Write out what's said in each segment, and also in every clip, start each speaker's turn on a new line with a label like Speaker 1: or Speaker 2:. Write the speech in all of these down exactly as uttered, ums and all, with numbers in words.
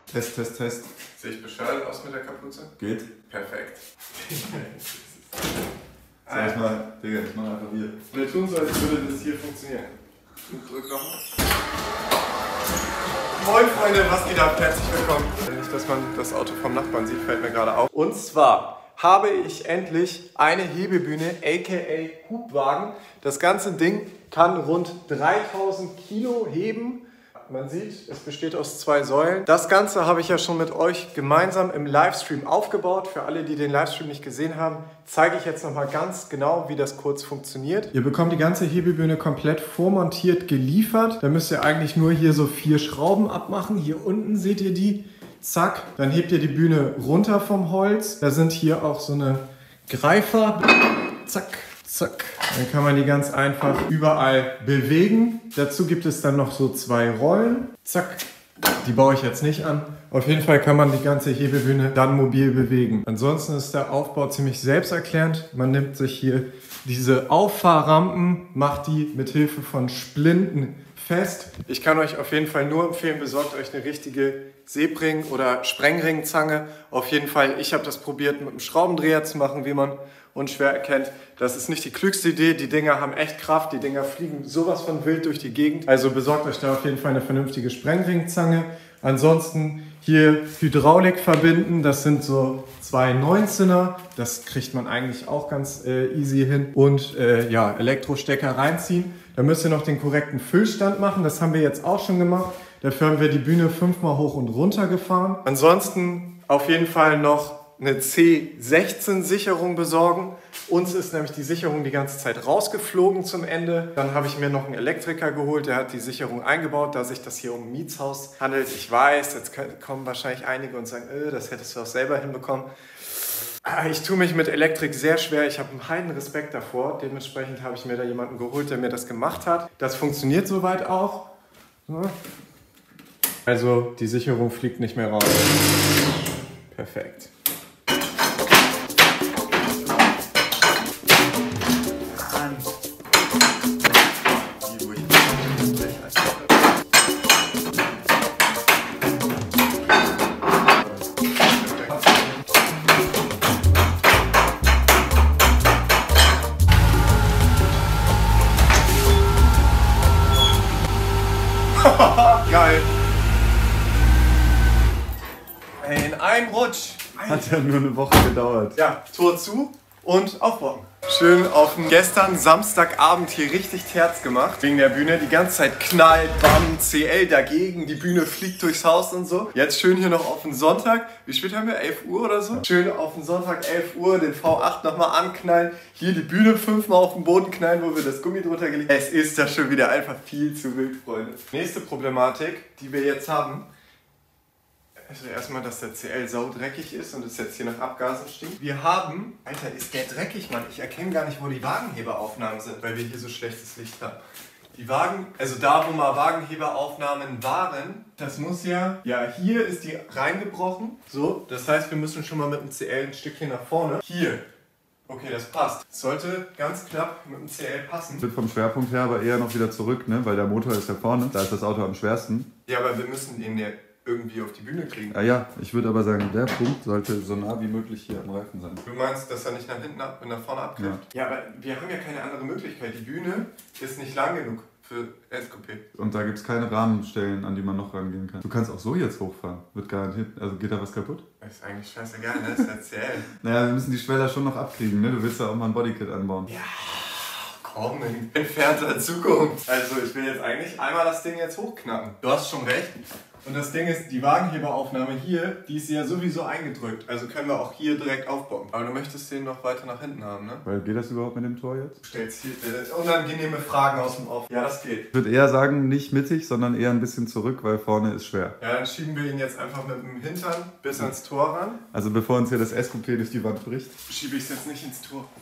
Speaker 1: Test, Test, Test.
Speaker 2: Sehe ich bescheuert aus mit der Kapuze?
Speaker 1: Geht.
Speaker 2: Perfekt.
Speaker 1: Sag ich mal, Digga, ich mach einfach hier.
Speaker 2: Wir tun so, als würde das hier funktionieren. Drück nochmal. Moin Freunde, was geht ab? Herzlich willkommen. Nicht, dass man das Auto vom Nachbarn sieht, fällt mir gerade auf. Und zwar habe ich endlich eine Hebebühne, aka Hubwagen. Das ganze Ding kann rund dreitausend Kilo heben. Man sieht, es besteht aus zwei Säulen. Das Ganze habe ich ja schon mit euch gemeinsam im Livestream aufgebaut. Für alle, die den Livestream nicht gesehen haben, zeige ich jetzt nochmal ganz genau, wie das kurz funktioniert. Ihr bekommt die ganze Hebebühne komplett vormontiert geliefert. Da müsst ihr eigentlich nur hier so vier Schrauben abmachen. Hier unten seht ihr die. Zack. Dann hebt ihr die Bühne runter vom Holz. Da sind hier auch so eine Greifer. Zack. Zack. Dann kann man die ganz einfach überall bewegen. Dazu gibt es dann noch so zwei Rollen. Zack. Die baue ich jetzt nicht an. Auf jeden Fall kann man die ganze Hebebühne dann mobil bewegen. Ansonsten ist der Aufbau ziemlich selbsterklärend. Man nimmt sich hier diese Auffahrrampen, macht die mit Hilfe von Splinten fest. Ich kann euch auf jeden Fall nur empfehlen, besorgt euch eine richtige Säbring- oder Sprengringzange. Auf jeden Fall, ich habe das probiert mit einem Schraubendreher zu machen, wie man unschwer erkennt. Das ist nicht die klügste Idee. Die Dinger haben echt Kraft. Die Dinger fliegen sowas von wild durch die Gegend. Also besorgt euch da auf jeden Fall eine vernünftige Sprengringzange. Ansonsten hier Hydraulik verbinden. Das sind so zwei neunzehner. Das kriegt man eigentlich auch ganz äh, easy hin. Und äh, ja, Elektrostecker reinziehen. Da müsst ihr noch den korrekten Füllstand machen. Das haben wir jetzt auch schon gemacht. Dafür haben wir die Bühne fünfmal hoch und runter gefahren. Ansonsten auf jeden Fall noch eine C sechzehn Sicherung besorgen. Uns ist nämlich die Sicherung die ganze Zeit rausgeflogen zum Ende. Dann habe ich mir noch einen Elektriker geholt, der hat die Sicherung eingebaut, da sich das hier um ein Mietshaus handelt. Ich weiß, jetzt kommen wahrscheinlich einige und sagen, äh, das hättest du auch selber hinbekommen. Ich tue mich mit Elektrik sehr schwer, ich habe einen heiden Respekt davor. Dementsprechend habe ich mir da jemanden geholt, der mir das gemacht hat. Das funktioniert soweit auch. Also die Sicherung fliegt nicht mehr raus. Perfekt. Geil. Ey, in einem Rutsch.
Speaker 1: Hat ja nur eine Woche gedauert.
Speaker 2: Ja, Tor zu und aufbauen. Schön auf den gestern Samstagabend hier richtig Terz gemacht. Wegen der Bühne. Die ganze Zeit knallt, bam, C L dagegen. Die Bühne fliegt durchs Haus und so. Jetzt schön hier noch auf den Sonntag. Wie spät haben wir? elf Uhr oder so? Schön auf den Sonntag, elf Uhr, den V acht nochmal anknallen. Hier die Bühne fünfmal auf den Boden knallen, wo wir das Gummi drunter gelegt haben. Es ist ja schon wieder einfach viel zu wild, Freunde. Nächste Problematik, die wir jetzt haben. Also erstmal, dass der C L saudreckig ist und es jetzt hier nach Abgasen stinkt. Wir haben... Alter, ist der dreckig, Mann. Ich erkenne gar nicht, wo die Wagenheberaufnahmen sind, weil wir hier so schlechtes Licht haben. Die Wagen... Also da, wo mal Wagenheberaufnahmen waren, das muss ja... Ja, hier ist die reingebrochen. So, das heißt, wir müssen schon mal mit dem C L ein Stückchen nach vorne. Hier. Okay, das passt. Das sollte ganz knapp mit dem C L passen.
Speaker 1: Wird vom Schwerpunkt her aber eher noch wieder zurück, ne? Weil der Motor ist ja vorne. Da ist das Auto am schwersten.
Speaker 2: Ja, aber wir müssen ihn ja irgendwie auf die Bühne kriegen.
Speaker 1: Ah ja, ich würde aber sagen, der Punkt sollte so nah wie möglich hier am Reifen sein.
Speaker 2: Du meinst, dass er nicht nach hinten ab, nach vorne abgreift? Ja. Ja, aber wir haben ja keine andere Möglichkeit. Die Bühne ist nicht lang genug für S-Coupé.
Speaker 1: Und da gibt es keine Rahmenstellen, an die man noch rangehen kann. Du kannst auch so jetzt hochfahren. Wird garantiert, also geht da was kaputt?
Speaker 2: Das ist eigentlich scheißegal, ne? Das ist ja C L.
Speaker 1: Naja, wir müssen die Schweller schon noch abkriegen, ne? Du willst ja auch mal ein Bodykit anbauen.
Speaker 2: Ja, komm, in entfernter Zukunft. Also ich will jetzt eigentlich einmal das Ding jetzt hochknacken. Du hast schon recht. Und das Ding ist, die Wagenheberaufnahme hier, die ist ja sowieso eingedrückt. Also können wir auch hier direkt aufbauen. Aber du möchtest den noch weiter nach hinten haben, ne?
Speaker 1: Weil geht das überhaupt mit dem Tor jetzt?
Speaker 2: Du stellst hier unangenehme Fragen aus dem Off. Ja, das geht.
Speaker 1: Ich würde eher sagen, nicht mittig, sondern eher ein bisschen zurück, weil vorne ist schwer.
Speaker 2: Ja, dann schieben wir ihn jetzt einfach mit dem Hintern bis ans Tor ran.
Speaker 1: Also bevor uns hier das S-Coupé durch die Wand bricht.
Speaker 2: Schiebe ich es jetzt nicht ins Tor.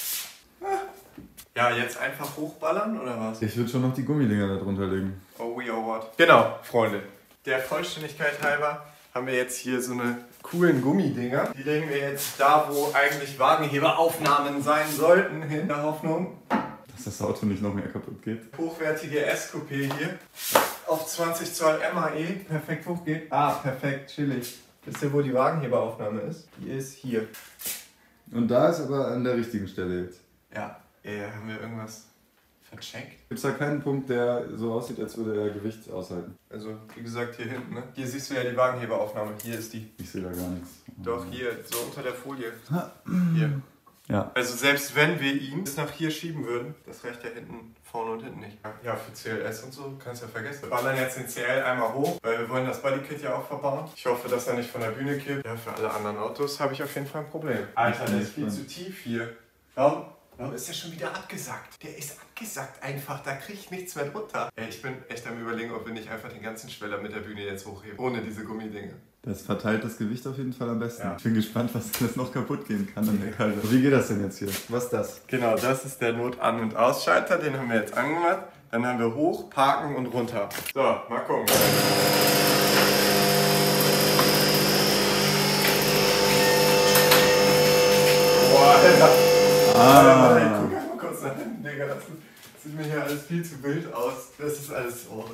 Speaker 2: Ja, jetzt einfach hochballern, oder was?
Speaker 1: Ich würde schon noch die Gummidinger da drunter legen.
Speaker 2: Oh, we are what? Genau, Freunde. Der Vollständigkeit halber haben wir jetzt hier so eine coolen Gummidinger. Die legen wir jetzt da, wo eigentlich Wagenheberaufnahmen sein sollten, in der Hoffnung,
Speaker 1: dass das Auto nicht noch mehr kaputt geht.
Speaker 2: Hochwertige S-Coupé hier. auf zwanzig Zoll M A E perfekt hochgeht. Ah, perfekt, chillig. Wisst ihr, wo die Wagenheberaufnahme ist? Die ist hier.
Speaker 1: Und da ist aber an der richtigen Stelle jetzt.
Speaker 2: Ja, äh, haben wir irgendwas vercheckt?
Speaker 1: Gibt es da keinen Punkt, der so aussieht, als würde er Gewicht aushalten?
Speaker 2: Also, wie gesagt, hier hinten, ne? Hier siehst du ja die Wagenheberaufnahme. Hier ist die.
Speaker 1: Ich sehe da gar nichts.
Speaker 2: Doch, hier, so unter der Folie. Hier.
Speaker 1: Ja.
Speaker 2: Also selbst wenn wir ihn bis nach hier schieben würden, das reicht ja hinten, vorne und hinten nicht. Ja, für C L S und so, kannst du ja vergessen. Wir ballern jetzt den C L einmal hoch, weil wir wollen das Bodykit ja auch verbauen. Ich hoffe, dass er nicht von der Bühne kippt. Ja, für alle anderen Autos habe ich auf jeden Fall ein Problem. Alter, der ist viel zu tief hier. Warum? Warum ist der schon wieder abgesackt? Der ist abgesackt einfach, da kriege ich nichts mehr drunter. Ey, ich bin echt am Überlegen, ob wir nicht einfach den ganzen Schweller mit der Bühne jetzt hochheben, ohne diese Gummidinge.
Speaker 1: Das verteilt das Gewicht auf jeden Fall am besten.
Speaker 2: Ja.
Speaker 1: Ich bin gespannt, was alles noch kaputt gehen kann an der Kalbe. Wie geht das denn jetzt hier? Was ist das?
Speaker 2: Genau, das ist der Not-An- und Ausschalter, den haben wir jetzt angemacht. Dann haben wir hoch, parken und runter. So, mal gucken. Boah, Alter.
Speaker 1: Ah.
Speaker 2: Alter, guck mal kurz nach hinten, Digga. Das, das sieht mir hier alles viel zu wild aus. Das ist alles... Oh,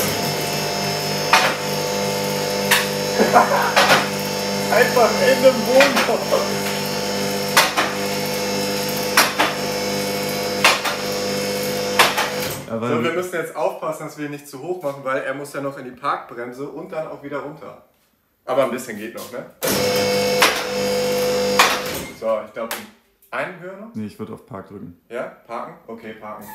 Speaker 2: einfach in dem Wohnhaus.
Speaker 1: Aber
Speaker 2: So, wir müssen jetzt aufpassen, dass wir ihn nicht zu hoch machen, weil er muss ja noch in die Parkbremse und dann auch wieder runter. Aber ein bisschen geht noch, ne? So, ich glaube, einen Höher noch?
Speaker 1: Nee, ich würde auf Park drücken.
Speaker 2: Ja? Parken? Okay, parken.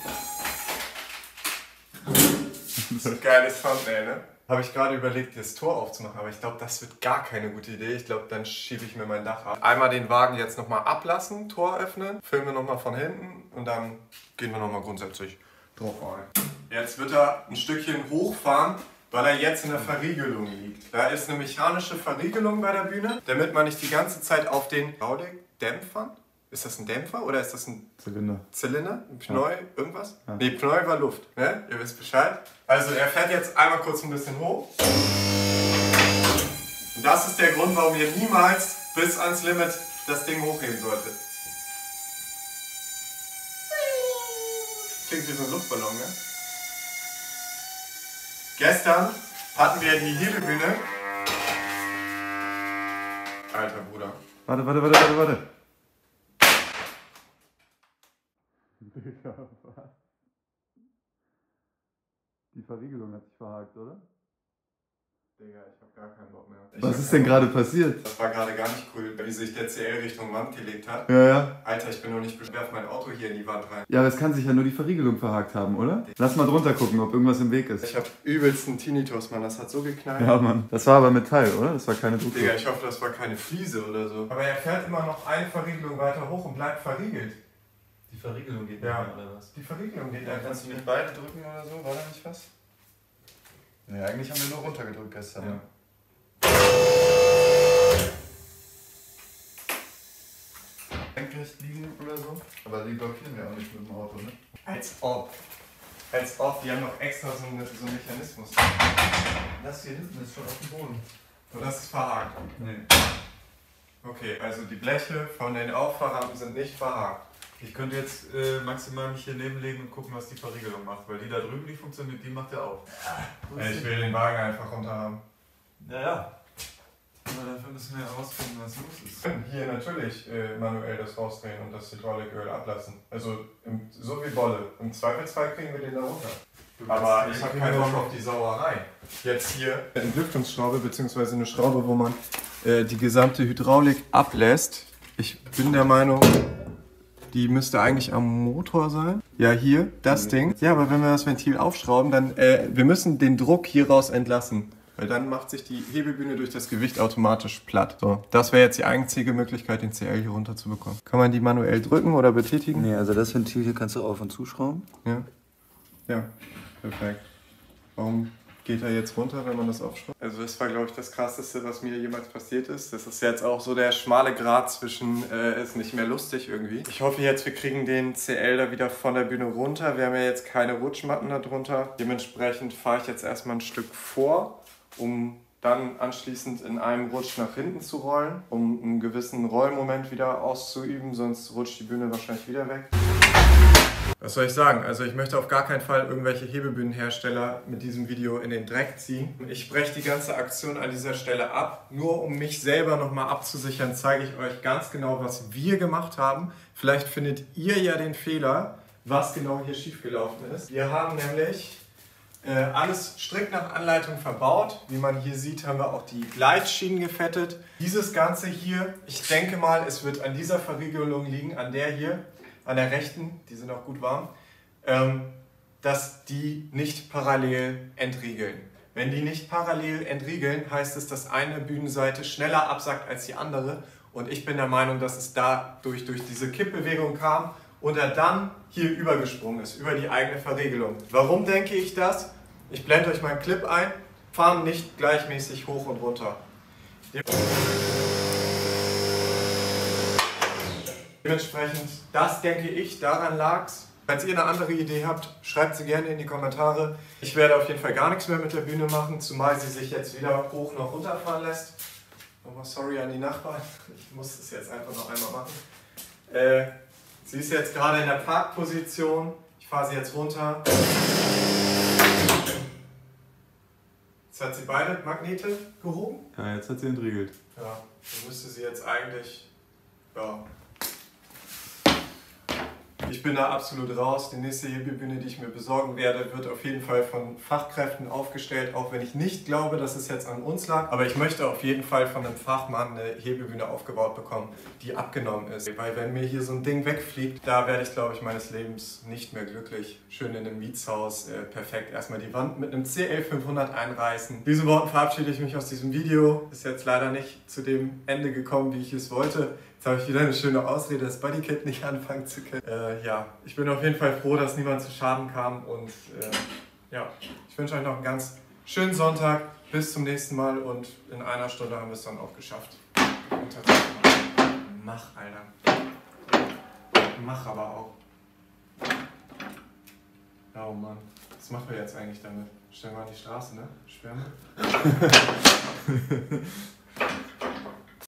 Speaker 2: Geiles Thumbnail, ne? Habe ich gerade überlegt, das Tor aufzumachen, aber ich glaube, das wird gar keine gute Idee. Ich glaube, dann schiebe ich mir mein Dach ab. Einmal den Wagen jetzt nochmal ablassen, Tor öffnen, filmen wir nochmal von hinten und dann gehen wir nochmal grundsätzlich drauf ein. Jetzt wird er ein Stückchen hochfahren, weil er jetzt in der Verriegelung liegt. Da ist eine mechanische Verriegelung bei der Bühne, damit man nicht die ganze Zeit auf den Hydraulik-Dämpfern. Ist das ein Dämpfer oder ist das ein
Speaker 1: Zylinder?
Speaker 2: Zylinder? Ein Pneu?
Speaker 1: Ja.
Speaker 2: Irgendwas?
Speaker 1: Ja.
Speaker 2: Ne, Pneu war Luft. Ne? Ihr wisst Bescheid. Also er fährt jetzt einmal kurz ein bisschen hoch. Und das ist der Grund, warum ihr niemals bis ans Limit das Ding hochheben solltet. Klingt wie so ein Luftballon, ne? Gestern hatten wir die Hebebühne. Alter Bruder.
Speaker 1: Warte, warte, warte, warte, warte. Die Verriegelung hat sich verhakt, oder?
Speaker 2: Digga, ich hab gar keinen Bock mehr. Ich
Speaker 1: Was ist denn gerade passiert?
Speaker 2: Das war gerade gar nicht cool, wie sich der C L Richtung Wand gelegt hat.
Speaker 1: Ja, ja.
Speaker 2: Alter, ich bin noch nicht beschwert, werf mein Auto hier in die Wand rein.
Speaker 1: Ja, aber es kann sich ja nur die Verriegelung verhakt haben, oder? Lass mal drunter gucken, ob irgendwas im Weg ist.
Speaker 2: Ich hab übelsten Tinnitus, Mann. Das hat so geknallt.
Speaker 1: Ja, Mann. Das war aber Metall, oder? Das war keine Druckluft.
Speaker 2: Digga, ich hoffe, das war keine Fliese oder so. Aber er fährt immer noch eine Verriegelung weiter hoch und bleibt verriegelt.
Speaker 3: Die Verriegelung geht
Speaker 2: Ja.
Speaker 3: nicht mehr, oder was?
Speaker 2: Die Verriegelung geht
Speaker 3: Ja,
Speaker 2: einfach
Speaker 3: kannst du
Speaker 2: nicht.
Speaker 3: nicht beide drücken oder so? War da nicht was?
Speaker 2: Ne, eigentlich haben wir nur runtergedrückt gestern.
Speaker 3: Ja.
Speaker 1: Senkrecht liegen oder so? Aber die blockieren wir auch nicht mit dem Auto, ne?
Speaker 2: Als ob. Als ob, die haben noch extra so einen, so einen Mechanismus.
Speaker 3: Das hier hinten ist schon auf dem Boden.
Speaker 2: Und das ist verhakt.
Speaker 1: Nee.
Speaker 2: Okay, also die Bleche von den Auffahrrampen sind nicht verhakt.
Speaker 1: Ich könnte jetzt äh, maximal mich hier nebenlegen und gucken, was die Verriegelung macht. Weil die da drüben, die funktioniert, die macht ja auf.
Speaker 2: Ey, ich will den Wagen einfach runter haben.
Speaker 3: Ja, ja.
Speaker 1: Aber dafür müssen wir herausfinden, was los ist.
Speaker 2: Hier natürlich äh, manuell das rausdrehen und das Hydrauliköl ablassen. Also im, so wie Bolle. Im Zweifelsfall kriegen wir den da runter. Aber ich habe keinen Bock auf die Sauerei. Jetzt hier eine Entlüftungsschraube bzw. eine Schraube, wo man äh, die gesamte Hydraulik ablässt. Ich bin der Meinung, die müsste eigentlich am Motor sein. Ja, hier, das mhm. Ding. Ja, aber wenn wir das Ventil aufschrauben, dann äh, wir müssen den Druck hier raus entlassen. Weil dann macht sich die Hebebühne durch das Gewicht automatisch platt. So, das wäre jetzt die einzige Möglichkeit, den C L hier runter zu bekommen. Kann man die manuell drücken oder betätigen?
Speaker 3: Nee, also das Ventil hier kannst du auf- und zuschrauben.
Speaker 2: Ja. Ja, perfekt. Warum geht er jetzt runter, wenn man das aufschraubt? Also das war, glaube ich, das Krasseste, was mir jemals passiert ist. Das ist jetzt auch so der schmale Grat zwischen, äh, ist nicht mehr lustig irgendwie. Ich hoffe jetzt, wir kriegen den C L da wieder von der Bühne runter. Wir haben ja jetzt keine Rutschmatten da drunter. Dementsprechend fahre ich jetzt erstmal ein Stück vor, um dann anschließend in einem Rutsch nach hinten zu rollen, um einen gewissen Rollmoment wieder auszuüben, sonst rutscht die Bühne wahrscheinlich wieder weg. Was soll ich sagen? Also ich möchte auf gar keinen Fall irgendwelche Hebebühnenhersteller mit diesem Video in den Dreck ziehen. Ich breche die ganze Aktion an dieser Stelle ab. Nur um mich selber nochmal abzusichern, zeige ich euch ganz genau, was wir gemacht haben. Vielleicht findet ihr ja den Fehler, was genau hier schiefgelaufen ist. Wir haben nämlich äh, alles strikt nach Anleitung verbaut. Wie man hier sieht, haben wir auch die Gleitschienen gefettet. Dieses Ganze hier, ich denke mal, es wird an dieser Verriegelung liegen, an der hier. An der rechten, die sind auch gut warm, ähm, dass die nicht parallel entriegeln. Wenn die nicht parallel entriegeln, heißt es, dass eine Bühnenseite schneller absackt als die andere. Und ich bin der Meinung, dass es dadurch durch diese Kippbewegung kam und er dann hier übergesprungen ist, über die eigene Verriegelung. Warum denke ich das? Ich blende euch mal einen Clip ein, fahren nicht gleichmäßig hoch und runter. Dementsprechend, das denke ich, daran lag's. Falls ihr eine andere Idee habt, schreibt sie gerne in die Kommentare. Ich werde auf jeden Fall gar nichts mehr mit der Bühne machen, zumal sie sich jetzt weder hoch noch runter fahren lässt. Nochmal sorry an die Nachbarn, ich muss es jetzt einfach noch einmal machen. Äh, sie ist jetzt gerade in der Parkposition, ich fahre sie jetzt runter. Jetzt hat sie beide Magnete gehoben.
Speaker 1: Ja, jetzt hat sie entriegelt.
Speaker 2: Ja, dann müsste sie jetzt eigentlich, ja. Ich bin da absolut raus. Die nächste Hebebühne, die ich mir besorgen werde, wird auf jeden Fall von Fachkräften aufgestellt, auch wenn ich nicht glaube, dass es jetzt an uns lag. Aber ich möchte auf jeden Fall von einem Fachmann eine Hebebühne aufgebaut bekommen, die abgenommen ist. Weil wenn mir hier so ein Ding wegfliegt, da werde ich, glaube ich, meines Lebens nicht mehr glücklich. Schön in einem Mietshaus, äh, perfekt. Erstmal die Wand mit einem C L fünfhundert einreißen. Diesen Worten verabschiede ich mich aus diesem Video. Ist jetzt leider nicht zu dem Ende gekommen, wie ich es wollte. Jetzt habe ich wieder eine schöne Ausrede, das Bodykit nicht anfangen zu können. Äh, ja, ich bin auf jeden Fall froh, dass niemand zu Schaden kam und äh, ja, ich wünsche euch noch einen ganz schönen Sonntag. Bis zum nächsten Mal und in einer Stunde haben wir es dann auch geschafft. Mach, Alter. Mach aber auch. Oh Mann, was machen wir jetzt eigentlich damit? Stellen wir an die Straße, ne? Sperren wir?